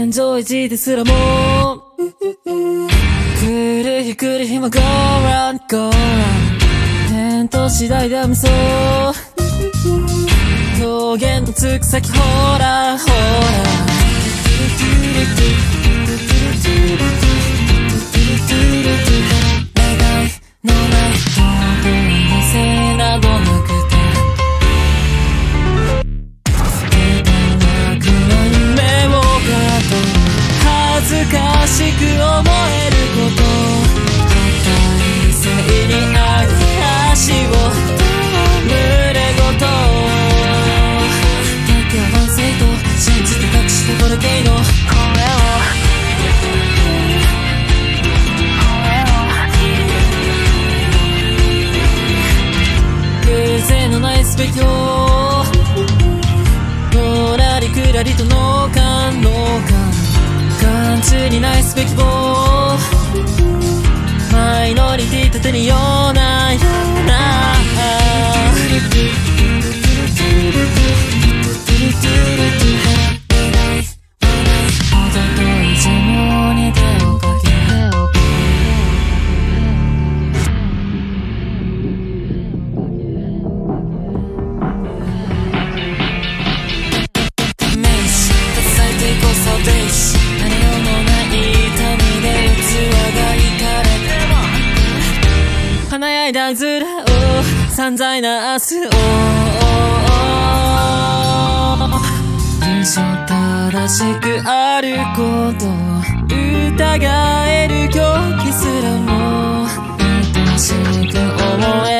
感情維持ですらも来る日来る日も Go round go round 返答次第では無双表現のつく先ほらほら願いのないどこにせなどなくて恥ずかしく思えること大性にある足を群れごとだけは正と信じて隠したボルケーノ偶然のないすべきをのらりくらりと脳幹眼中にないすべき棒マイノリティ立てにようなようなおととい寿命に手をかけ試し携えていこうサベーシ華やいだ面を散々な明日を理想正しくあること疑える狂気すらも愛しく思え